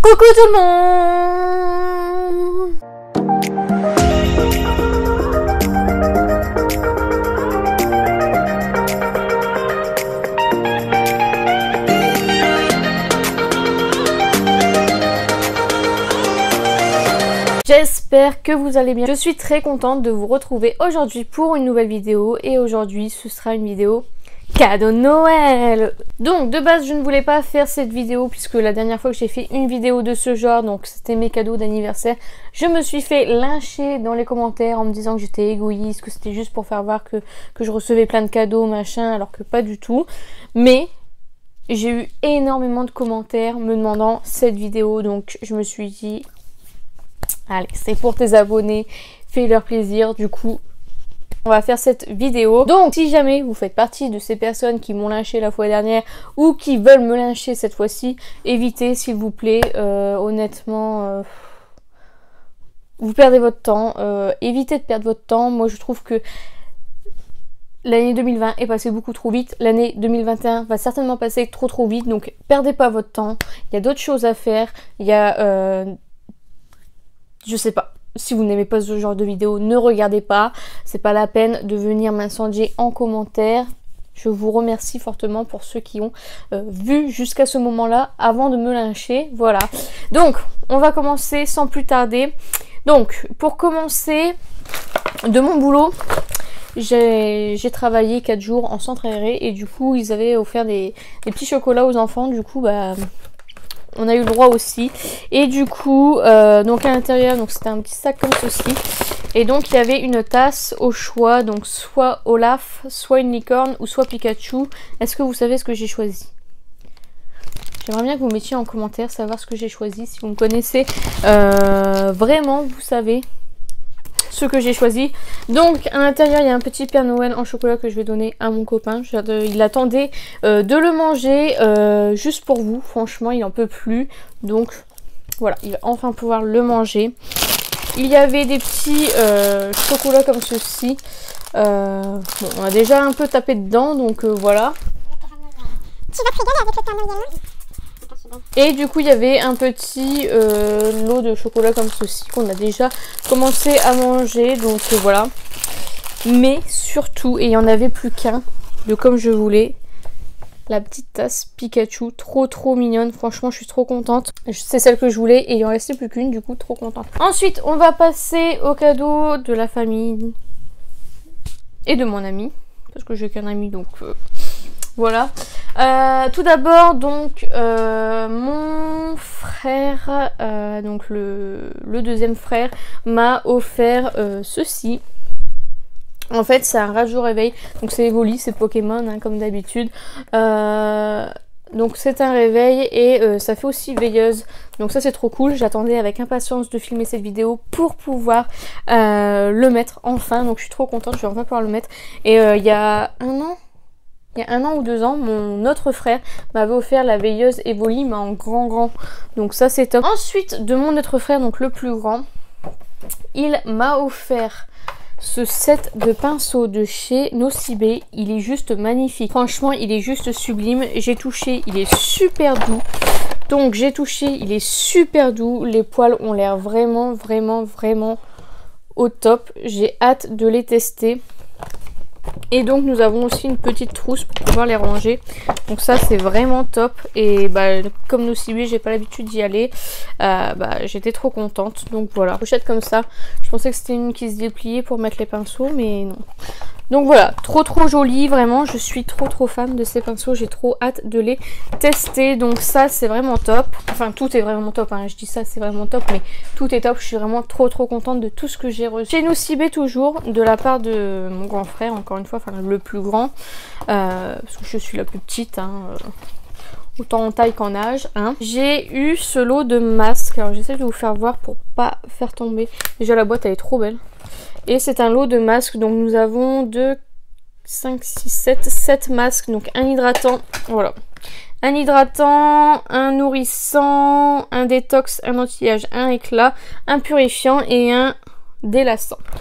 Coucou tout le monde! J'espère que vous allez bien. Je suis très contente de vous retrouver aujourd'hui pour une nouvelle vidéo. Et aujourd'hui ce sera une vidéo cadeau de Noël. Donc de base je ne voulais pas faire cette vidéo puisque la dernière fois que j'ai fait une vidéo de ce genre, donc c'était mes cadeaux d'anniversaire, je me suis fait lyncher dans les commentaires en me disant que j'étais égoïste, que c'était juste pour faire voir que je recevais plein de cadeaux machin, alors que pas du tout. Mais j'ai eu énormément de commentaires me demandant cette vidéo, donc je me suis dit allez, c'est pour tes abonnés, fais-leur plaisir. Du coup on va faire cette vidéo. Donc si jamais vous faites partie de ces personnes qui m'ont lynché la fois dernière ou qui veulent me lyncher cette fois-ci, évitez s'il vous plaît, honnêtement, vous perdez votre temps, évitez de perdre votre temps. Moi je trouve que l'année 2020 est passée beaucoup trop vite, l'année 2021 va certainement passer trop vite, donc perdez pas votre temps, il y a d'autres choses à faire, il y a, je sais pas. Si vous n'aimez pas ce genre de vidéo, ne regardez pas. C'est pas la peine de venir m'incendier en commentaire. Je vous remercie fortement pour ceux qui ont vu jusqu'à ce moment-là avant de me lyncher. Voilà. Donc, on va commencer sans plus tarder. Donc, pour commencer, de mon boulot, j'ai travaillé 4 jours en centre aéré et du coup, ils avaient offert des petits chocolats aux enfants. Du coup, bah on a eu le droit aussi. Et du coup, donc à l'intérieur, donc c'était un petit sac comme ceci. Et donc il y avait une tasse au choix, donc soit Olaf, soit une licorne ou soit Pikachu. Est-ce que vous savez ce que j'ai choisi? J'aimerais bien que vous mettiez en commentaire savoir ce que j'ai choisi. Si vous me connaissez vraiment, vous savez ce que j'ai choisi. Donc à l'intérieur il y a un petit Père Noël en chocolat que je vais donner à mon copain. Il attendait de le manger juste pour vous. Franchement il en peut plus. Donc voilà, il va enfin pouvoir le manger. Il y avait des petits chocolats comme ceci. Bon, on a déjà un peu tapé dedans, donc voilà. Tu vas te régaler avec le Père Noël. Et du coup il y avait un petit lot de chocolat comme ceci qu'on a déjà commencé à manger, donc voilà. Mais surtout, et il n'y en avait plus qu'un de comme je voulais, la petite tasse Pikachu, trop mignonne. Franchement je suis trop contente, c'est celle que je voulais et il en restait plus qu'une, du coup trop contente. Ensuite on va passer au cadeau de la famille et de mon ami, parce que j'ai qu'un ami, donc voilà. Tout d'abord donc mon frère, donc le deuxième frère m'a offert ceci. En fait c'est un radio réveil, donc c'est Evoli, c'est Pokémon hein, comme d'habitude. Donc c'est un réveil et ça fait aussi veilleuse, donc ça c'est trop cool. J'attendais avec impatience de filmer cette vidéo pour pouvoir le mettre enfin, donc je suis trop contente, je vais enfin pouvoir le mettre. Et il y a un an ou 2 ans, mon autre frère m'avait offert la veilleuse Evoli, mais en grand. Donc ça c'est top. Ensuite, de mon autre frère, donc le plus grand, il m'a offert ce set de pinceaux de chez Nocibé. Il est juste magnifique. Franchement, il est juste sublime. J'ai touché, il est super doux. Donc j'ai touché, il est super doux. Les poils ont l'air vraiment au top. J'ai hâte de les tester. Et donc nous avons aussi une petite trousse pour pouvoir les ranger. Donc ça c'est vraiment top. Et bah comme Nocibé j'ai pas l'habitude d'y aller, bah j'étais trop contente. Donc voilà, pochette comme ça. Je pensais que c'était une qui se dépliait pour mettre les pinceaux, mais non. Donc voilà, trop joli, vraiment je suis trop fan de ces pinceaux, j'ai trop hâte de les tester. Donc ça c'est vraiment top, enfin tout est vraiment top hein. Je dis ça c'est vraiment top, mais tout est top. Je suis vraiment trop contente de tout ce que j'ai reçu chez Nocibé, toujours de la part de mon grand frère, encore une fois, enfin le plus grand, parce que je suis la plus petite hein, autant en taille qu'en âge hein. J'ai eu ce lot de masques, alors j'essaie de vous faire voir pour pas faire tomber. Déjà la boîte elle est trop belle. Et c'est un lot de masques, donc nous avons 2, 5, 6, 7 masques, donc un hydratant, voilà. Un hydratant, un nourrissant, un détox, un anti-âge, un éclat, un purifiant et un délassant.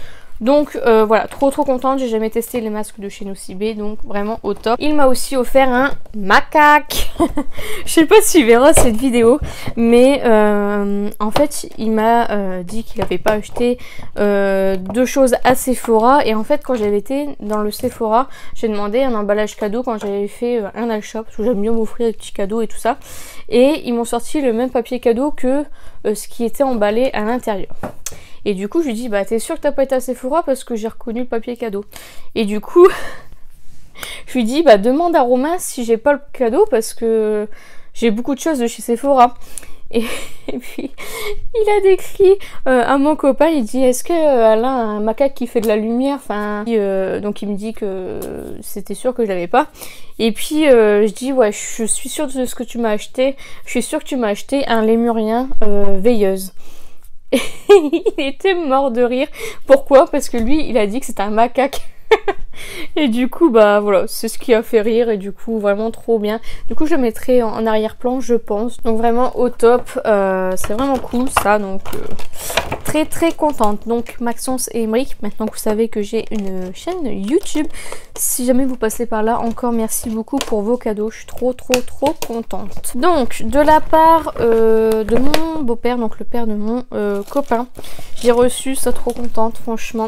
Donc voilà, trop contente. J'ai jamais testé les masques de chez Nocibé, donc vraiment au top. Il m'a aussi offert un macaque. Je sais pas s'il verra cette vidéo, mais en fait il m'a dit qu'il n'avait pas acheté deux choses à Sephora. Et en fait quand j'avais été dans le Sephora, j'ai demandé un emballage cadeau quand j'avais fait un achat, parce que j'aime bien m'offrir des petits cadeaux et tout ça. Et ils m'ont sorti le même papier cadeau que ce qui était emballé à l'intérieur. Et du coup je lui dis bah t'es sûr que t'as pas été à Sephora, parce que j'ai reconnu le papier cadeau. Et du coup je lui dis bah demande à Romain si j'ai pas le cadeau, parce que j'ai beaucoup de choses de chez Sephora. Et puis il a décrit à mon copain, il dit est-ce qu'elle a un macaque qui fait de la lumière, enfin donc il me dit que c'était sûr que je l'avais pas. Et puis je dis ouais je suis sûre de ce que tu m'as acheté, je suis sûre que tu m'as acheté un lémurien veilleuse. Et il était mort de rire. Pourquoi? Parce que lui il a dit que c'était un macaque. Et du coup bah voilà, c'est ce qui a fait rire. Et du coup vraiment trop bien. Du coup je le mettrai en arrière-plan je pense. Donc vraiment au top, c'est vraiment cool ça. Donc très contente. Donc Maxence et Emeric, maintenant que vous savez que j'ai une chaîne YouTube, si jamais vous passez par là, encore merci beaucoup pour vos cadeaux. Je suis trop contente. Donc de la part de mon beau-père, donc le père de mon copain, j'ai reçu ça, trop contente franchement,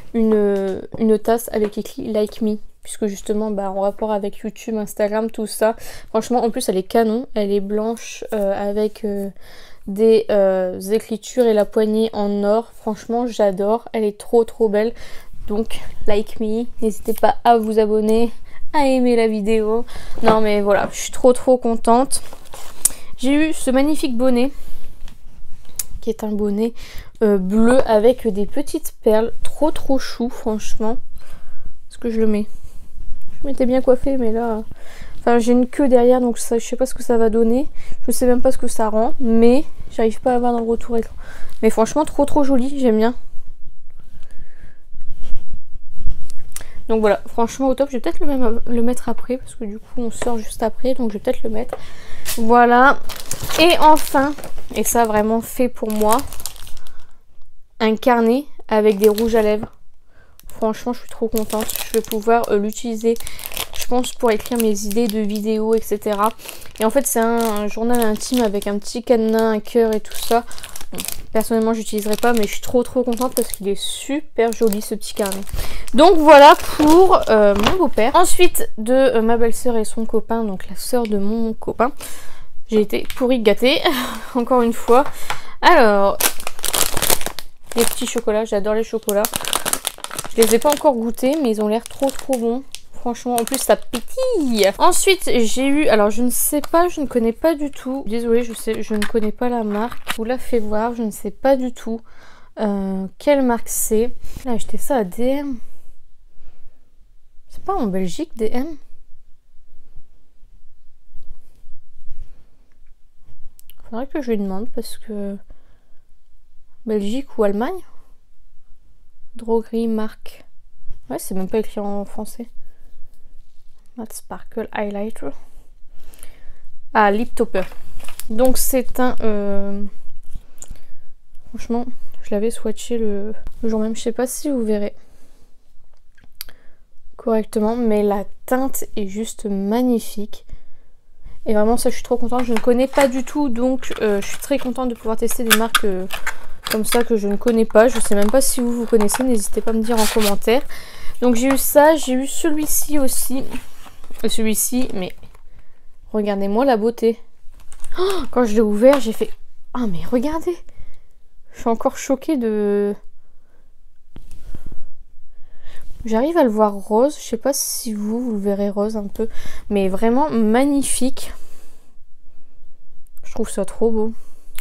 une tasse avec écrit Like Me, puisque justement bah, en rapport avec YouTube, Instagram, tout ça. Franchement en plus elle est canon, elle est blanche avec des écritures et la poignée en or. Franchement j'adore, elle est trop belle. Donc Like Me, n'hésitez pas à vous abonner, à aimer la vidéo. Non mais voilà, je suis trop contente. J'ai eu ce magnifique bonnet, qui est un bonnet bleu avec des petites perles, trop chou franchement. Est-ce que je le mets? Je m'étais bien coiffée mais là, enfin j'ai une queue derrière, donc ça, je sais pas ce que ça va donner, je sais même pas ce que ça rend, mais j'arrive pas à voir dans le retour écran. Mais franchement trop joli, j'aime bien. Donc voilà, franchement au top. Je vais peut-être le mettre après, parce que du coup on sort juste après, donc je vais peut-être le mettre. Voilà. Et enfin, et ça vraiment fait pour moi, un carnet avec des rouges à lèvres. Franchement je suis trop contente. Je vais pouvoir l'utiliser, je pense, pour écrire mes idées de vidéos, etc. Et en fait c'est un journal intime avec un petit cadenas, un cœur et tout ça. Bon, personnellement j'utiliserai pas, mais je suis trop contente parce qu'il est super joli ce petit carnet. Donc voilà pour mon beau-père. Ensuite de ma belle-sœur et son copain, donc la sœur de mon copain, j'ai été pourrie gâtée encore une fois. Alors les petits chocolats, j'adore les chocolats. Je les ai pas encore goûtés, mais ils ont l'air trop bons. Franchement, en plus ça pétille. Ensuite j'ai eu, alors je ne sais pas, je ne connais pas du tout. Désolée, je ne connais pas la marque. Je vous la fais voir, je ne sais pas du tout quelle marque c'est. J'ai acheté ça à DM. C'est pas en Belgique DM? Faudrait que je lui demande, parce que Belgique ou Allemagne? Droguerie marque. Ouais, c'est même pas écrit en français. Matte Sparkle Highlighter. Ah, Lip Topper. Donc c'est un... Franchement, je l'avais swatché le jour même. Je sais pas si vous verrez correctement, mais la teinte est juste magnifique. Et vraiment ça, je suis trop contente. Je ne connais pas du tout, donc je suis très contente de pouvoir tester des marques comme ça que je ne connais pas. Je sais même pas si vous connaissez, n'hésitez pas à me dire en commentaire. Donc j'ai eu ça, j'ai eu celui-ci aussi. Celui-ci, mais regardez-moi la beauté. Oh, quand je l'ai ouvert, j'ai fait... Ah mais regardez, je suis encore choquée de... J'arrive à le voir rose, je sais pas si vous le verrez rose un peu, mais vraiment magnifique. Je trouve ça trop beau.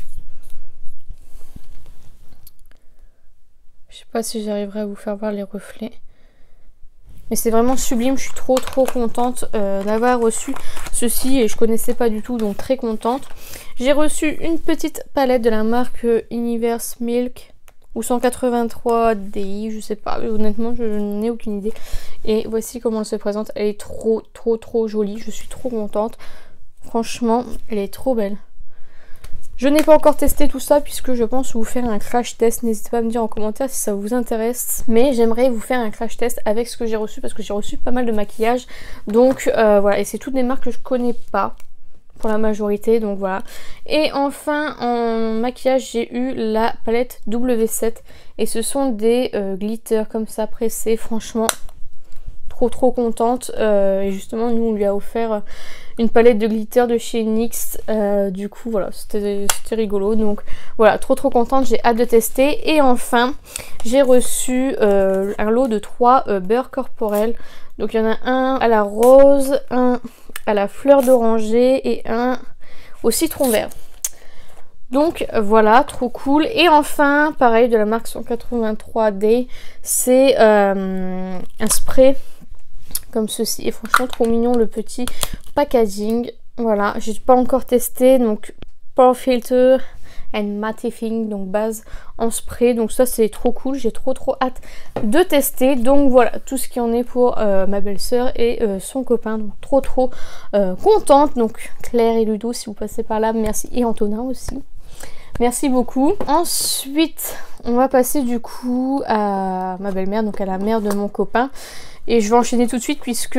Je sais pas si j'arriverai à vous faire voir les reflets. Mais c'est vraiment sublime, je suis trop contente d'avoir reçu ceci et je connaissais pas du tout, donc très contente. J'ai reçu une petite palette de la marque Universe Milk ou 183 DI, je sais pas, honnêtement je n'ai aucune idée. Et voici comment elle se présente, elle est trop jolie, je suis trop contente. Franchement, elle est trop belle. Je n'ai pas encore testé tout ça puisque je pense vous faire un crash test. N'hésitez pas à me dire en commentaire si ça vous intéresse. Mais j'aimerais vous faire un crash test avec ce que j'ai reçu parce que j'ai reçu pas mal de maquillage. Donc voilà, et c'est toutes des marques que je connais pas pour la majorité, donc voilà. Et enfin en maquillage j'ai eu la palette W7 et ce sont des glitters comme ça pressés, franchement trop contente. Et justement nous on lui a offert une palette de glitter de chez NYX, du coup voilà, c'était rigolo, donc voilà, trop contente, j'ai hâte de tester. Et enfin j'ai reçu un lot de 3 beurres corporels, donc il y en a un à la rose, un à la fleur d'oranger et un au citron vert. Donc voilà, trop cool. Et enfin, pareil, de la marque 183D, c'est un spray comme ceci. Et franchement, trop mignon le petit packaging. Voilà, j'ai pas encore testé, donc Pore Filter and Mattifying, donc base en spray, donc ça c'est trop cool, j'ai trop hâte de tester. Donc voilà tout ce qui en est pour ma belle-sœur et son copain, donc trop contente. Donc Claire et Ludo, si vous passez par là, merci, et Antonin aussi, merci beaucoup. Ensuite on va passer du coup à ma belle-mère, donc à la mère de mon copain, et je vais enchaîner tout de suite puisque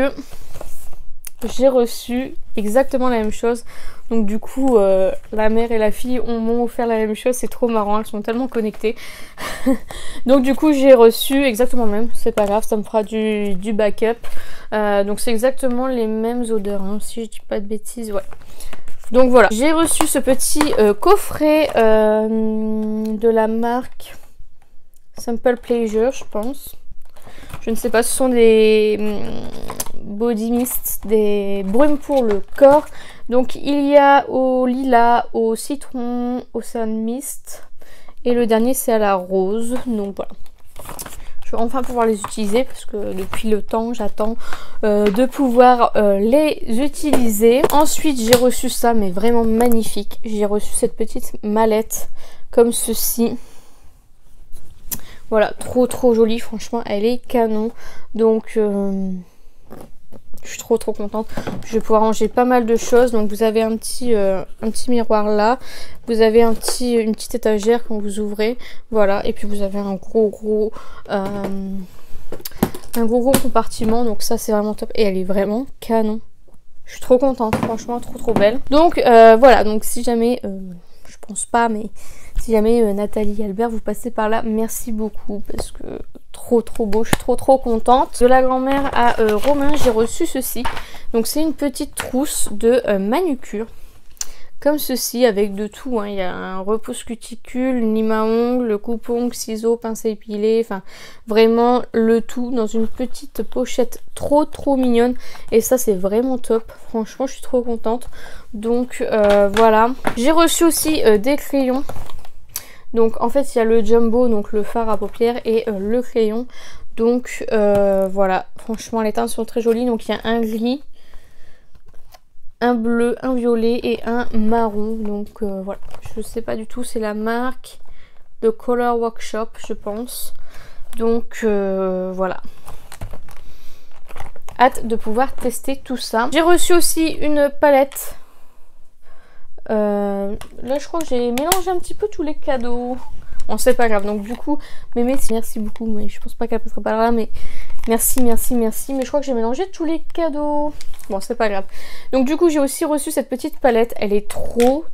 j'ai reçu exactement la même chose. Donc du coup la mère et la fille m'ont offert la même chose, c'est trop marrant, elles sont tellement connectées. Donc du coup j'ai reçu exactement le même, c'est pas grave, ça me fera du backup. Donc c'est exactement les mêmes odeurs, hein, si je dis pas de bêtises, ouais. Donc voilà, j'ai reçu ce petit coffret de la marque Simple Pleasure, je pense. Je ne sais pas, ce sont des body mist, des brumes pour le corps. Donc il y a au lilas, au citron, au sun mist. Et le dernier c'est à la rose. Donc voilà. Je vais enfin pouvoir les utiliser parce que depuis le temps j'attends de pouvoir les utiliser. Ensuite j'ai reçu ça, mais vraiment magnifique. J'ai reçu cette petite mallette comme ceci. Voilà, trop jolie, franchement elle est canon. Donc je suis trop contente. Je vais pouvoir ranger pas mal de choses. Donc vous avez un petit miroir là, vous avez une petite étagère quand vous ouvrez, voilà, et puis vous avez un gros compartiment. Donc ça c'est vraiment top et elle est vraiment canon. Je suis trop contente, franchement trop belle. Donc voilà, donc si jamais je pense pas, mais si jamais Nathalie et Albert vous passez par là, merci beaucoup parce que trop beau, je suis trop contente. De la grand-mère à Romain, j'ai reçu ceci. Donc c'est une petite trousse de manucure comme ceci avec de tout, hein. Il y a un repousse cuticule, lime à ongles, le coupe-ongles, ciseaux, pince à épiler, enfin vraiment le tout dans une petite pochette trop mignonne. Et ça c'est vraiment top, franchement je suis trop contente. Donc voilà, j'ai reçu aussi des crayons. Donc en fait il y a le jumbo, donc le fard à paupières, et le crayon. Donc voilà, franchement les teintes sont très jolies. Donc il y a un gris, un bleu, un violet et un marron. Donc voilà, je sais pas du tout, c'est la marque de Color Workshop je pense. Donc voilà, hâte de pouvoir tester tout ça. J'ai reçu aussi une palette. Là je crois que j'ai mélangé un petit peu tous les cadeaux. Bon c'est pas grave, donc du coup Mémé merci beaucoup, mais je pense pas qu'elle passera par là, mais merci, mais je crois que j'ai mélangé tous les cadeaux. Bon c'est pas grave. Donc du coup j'ai aussi reçu cette petite palette, elle est trop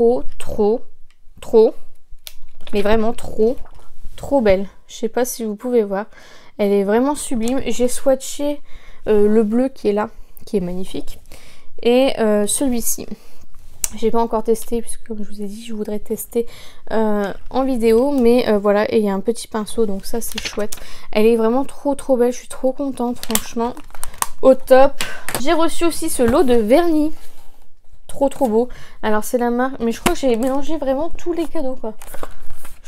mais vraiment trop belle. Je sais pas si vous pouvez voir, elle est vraiment sublime. J'ai swatché le bleu qui est là, qui est magnifique, et celui-ci. J'ai pas encore testé puisque comme je vous ai dit je voudrais tester en vidéo, mais voilà, et il y a un petit pinceau, donc ça c'est chouette. Elle est vraiment trop belle, je suis trop contente, franchement au top. J'ai reçu aussi ce lot de vernis, trop beau. Alors c'est la marque, mais je crois que j'ai mélangé vraiment tous les cadeaux quoi. Je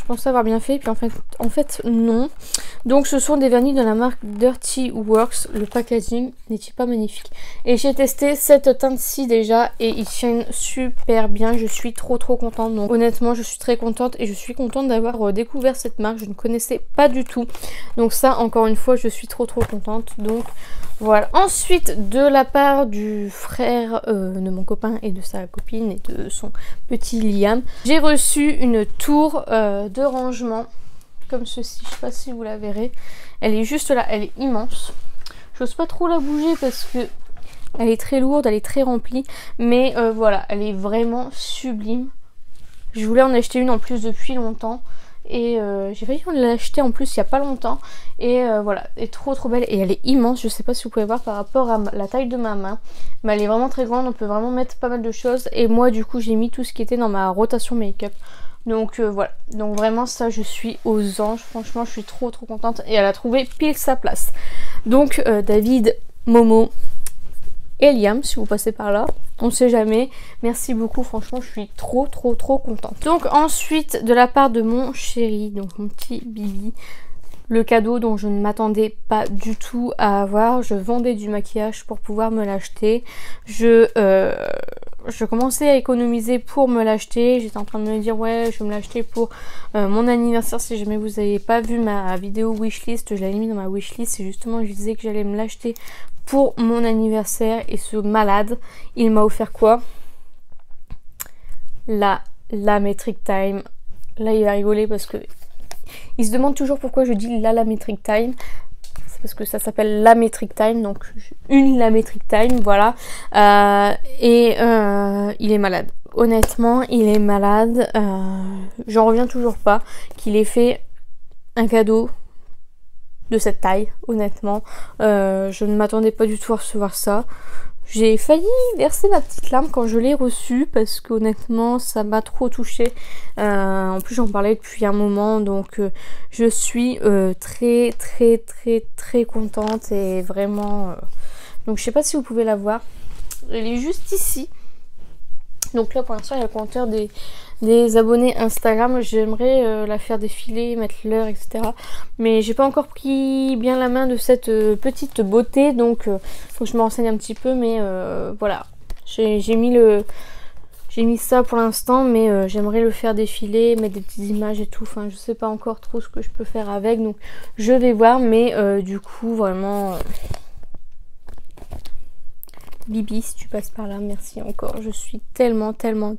pensais avoir bien fait, puis en fait non. Donc ce sont des vernis de la marque Dirty Works. Le packaging n'est-il pas magnifique? Et j'ai testé cette teinte-ci déjà et ils tiennent super bien. Je suis trop contente. Donc honnêtement je suis très contente et je suis contente d'avoir découvert cette marque. Je ne connaissais pas du tout. Donc ça encore une fois je suis trop contente. Donc voilà. Ensuite de la part du frère de mon copain et de sa copine et de son petit Liam, j'ai reçu une tour de rangement comme ceci. Je sais pas si vous la verrez. Elle est juste là, elle est immense. J'ose pas trop la bouger parce que elle est très lourde, elle est très remplie. Mais voilà, elle est vraiment sublime. Je voulais en acheter une en plus depuis longtemps. Et j'ai failli en l'acheter en plus il y a pas longtemps. Et voilà, elle est trop belle. Et elle est immense, je sais pas si vous pouvez voir par rapport à la taille de ma main. Mais elle est vraiment très grande, on peut vraiment mettre pas mal de choses. Et moi du coup j'ai mis tout ce qui était dans ma rotation make-up. Donc voilà, donc vraiment ça je suis aux anges, franchement je suis trop contente. Et elle a trouvé pile sa place. Donc David, Momo et Liam, si vous passez par là, on sait jamais, merci beaucoup, franchement je suis trop contente. Donc ensuite de la part de mon chéri, donc mon petit Bibi, le cadeau dont je ne m'attendais pas du tout à avoir. Je vendais du maquillage pour pouvoir me l'acheter. Je commençais à économiser pour me l'acheter. J'étais en train de me dire ouais je vais me l'acheter pour mon anniversaire. Si jamais vous n'avez pas vu ma vidéo wishlist, je l'avais mis dans ma wishlist. Et justement je disais que j'allais me l'acheter pour mon anniversaire. Et ce malade, il m'a offert quoi? La Metric Time. Là il va rigoler parce que il se demande toujours pourquoi je dis la Metric Time. C'est parce que ça s'appelle la Metric Time, donc une la Metric Time, voilà. Il est malade. Honnêtement, il est malade. J'en reviens toujours pas qu'il ait fait un cadeau de cette taille, honnêtement. Je ne m'attendais pas du tout à recevoir ça. J'ai failli verser ma petite larme quand je l'ai reçu parce qu'honnêtement ça m'a trop touchée. En plus j'en parlais depuis un moment, donc je suis très contente et vraiment... Donc je sais pas si vous pouvez la voir. Elle est juste ici. Donc là pour l'instant il y a le compteur des abonnés Instagram. J'aimerais la faire défiler, mettre l'heure, etc. Mais j'ai pas encore pris bien la main de cette petite beauté. Donc faut que je me renseigne un petit peu. Mais voilà. J'ai mis ça pour l'instant. Mais j'aimerais le faire défiler, mettre des petites images et tout. Enfin je sais pas encore trop ce que je peux faire avec. Donc je vais voir. Mais du coup vraiment... Bibi, si tu passes par là, merci encore. Je suis tellement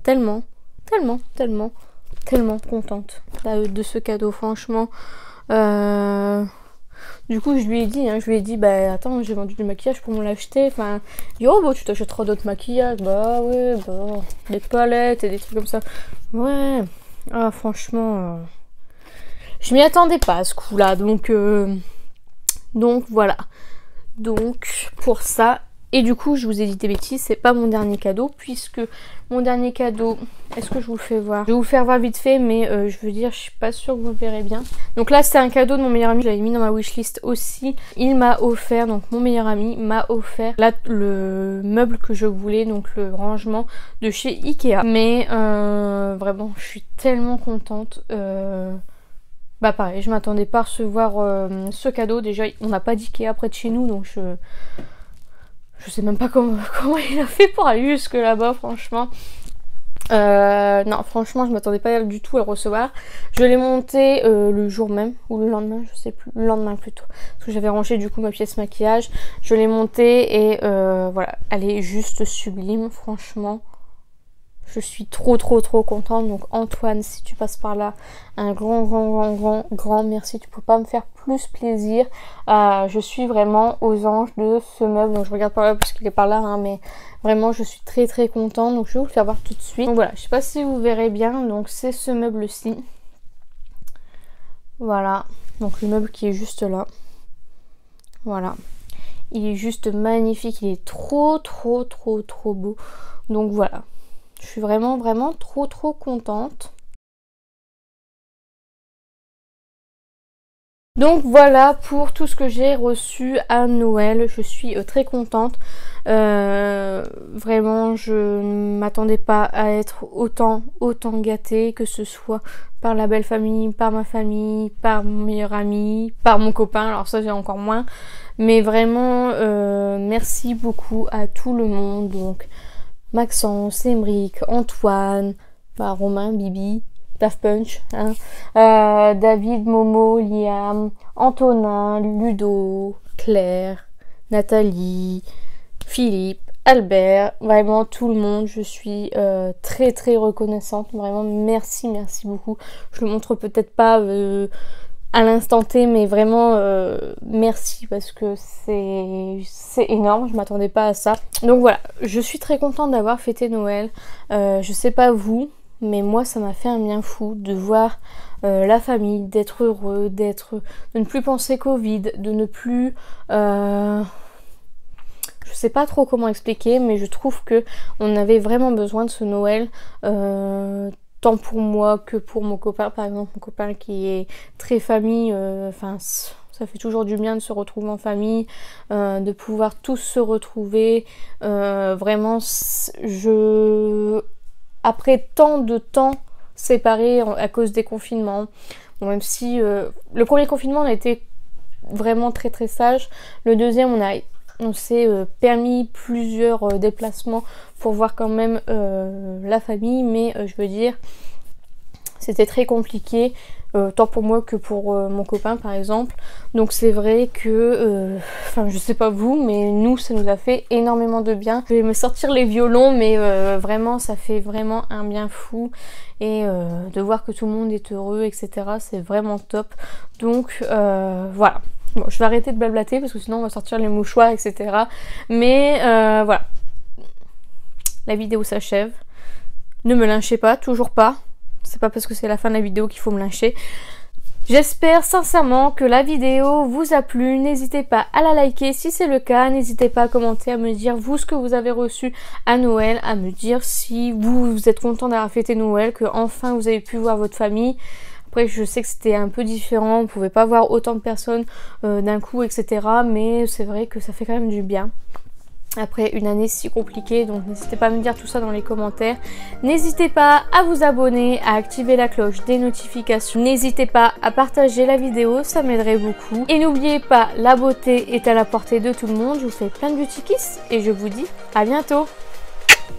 contente de ce cadeau, franchement. Du coup je lui ai dit bah attends, j'ai vendu du maquillage pour me l'acheter. Enfin il dit oh bah tu t'achèteras d'autres maquillages. Bah ouais, bah des palettes et des trucs comme ça. Ouais, ah franchement je m'y attendais pas à ce coup là. Donc voilà. Donc pour ça. Et du coup je vous ai dit des bêtises, c'est pas mon dernier cadeau, puisque mon dernier cadeau, est-ce que je vous le fais voir? Je vais vous le faire voir vite fait, mais je veux dire, je suis pas sûre que vous le verrez bien. Donc là c'est un cadeau de mon meilleur ami, je l'avais mis dans ma wishlist aussi. Il m'a offert, donc mon meilleur ami m'a offert là, le meuble que je voulais, donc le rangement de chez Ikea. Mais vraiment je suis tellement contente. Bah pareil, je m'attendais pas à recevoir ce cadeau. Déjà on n'a pas d'Ikea près de chez nous, donc je sais même pas comment il a fait pour aller jusque là-bas, franchement. Non, franchement, je m'attendais pas du tout à le recevoir. Je l'ai monté le jour même, ou le lendemain, je sais plus, le lendemain plutôt. Parce que j'avais rangé du coup ma pièce maquillage. Je l'ai montée et voilà, elle est juste sublime, franchement. Je suis trop contente. Donc Antoine, si tu passes par là, un grand merci. Tu peux pas me faire plus plaisir. Je suis vraiment aux anges de ce meuble. Donc je regarde par là parce qu'il est par là, hein, mais vraiment je suis très contente. Donc je vais vous le faire voir tout de suite. Donc voilà, je sais pas si vous verrez bien. Donc c'est ce meuble-ci. Voilà. Donc le meuble qui est juste là. Voilà. Il est juste magnifique. Il est trop beau. Donc voilà. Je suis vraiment trop contente. Donc voilà pour tout ce que j'ai reçu à Noël. Je suis très contente. Vraiment, je ne m'attendais pas à être autant gâtée, que ce soit par la belle famille, par ma famille, par mon meilleur ami, par mon copain. Alors ça, j'ai encore moins. Mais vraiment, merci beaucoup à tout le monde. Donc Maxence, Emric, Antoine, Romain, Bibi, Daft Punch, hein, David, Momo, Liam, Antonin, Ludo, Claire, Nathalie, Philippe, Albert, vraiment tout le monde. Je suis très reconnaissante, vraiment merci beaucoup. Je le montre peut-être pas à l'instant T, mais vraiment merci, parce que c'est énorme, je m'attendais pas à ça. Donc voilà, je suis très contente d'avoir fêté Noël. Je sais pas vous, mais moi ça m'a fait un bien fou de voir la famille, d'être heureux, de ne plus penser Covid, de ne plus je sais pas trop comment expliquer, mais je trouve que on avait vraiment besoin de ce Noël, tant pour moi que pour mon copain. Par exemple, mon copain qui est très famille, enfin ça fait toujours du bien de se retrouver en famille, de pouvoir tous se retrouver. Vraiment, après tant de temps séparés à cause des confinements, bon, même si le premier confinement on a été vraiment très sage, le deuxième on s'est permis plusieurs déplacements pour voir quand même la famille, mais je veux dire, c'était très compliqué, tant pour moi que pour mon copain par exemple. Donc c'est vrai que, enfin je sais pas vous, mais nous ça nous a fait énormément de bien. Je vais me sortir les violons, mais vraiment ça fait vraiment un bien fou. Et de voir que tout le monde est heureux, etc. c'est vraiment top. Donc voilà. Bon, je vais arrêter de blablater parce que sinon on va sortir les mouchoirs, etc. Mais voilà. La vidéo s'achève. Ne me lynchez pas, toujours pas. C'est pas parce que c'est la fin de la vidéo qu'il faut me lyncher. J'espère sincèrement que la vidéo vous a plu. N'hésitez pas à la liker si c'est le cas. N'hésitez pas à commenter, à me dire vous ce que vous avez reçu à Noël. À me dire si vous êtes content d'avoir fêté Noël, que enfin vous avez pu voir votre famille. Après je sais que c'était un peu différent, on pouvait pas voir autant de personnes d'un coup, etc. Mais c'est vrai que ça fait quand même du bien après une année si compliquée. Donc n'hésitez pas à me dire tout ça dans les commentaires. N'hésitez pas à vous abonner, à activer la cloche des notifications. N'hésitez pas à partager la vidéo, ça m'aiderait beaucoup. Et n'oubliez pas, la beauté est à la portée de tout le monde. Je vous fais plein de beauty kiss et je vous dis à bientôt.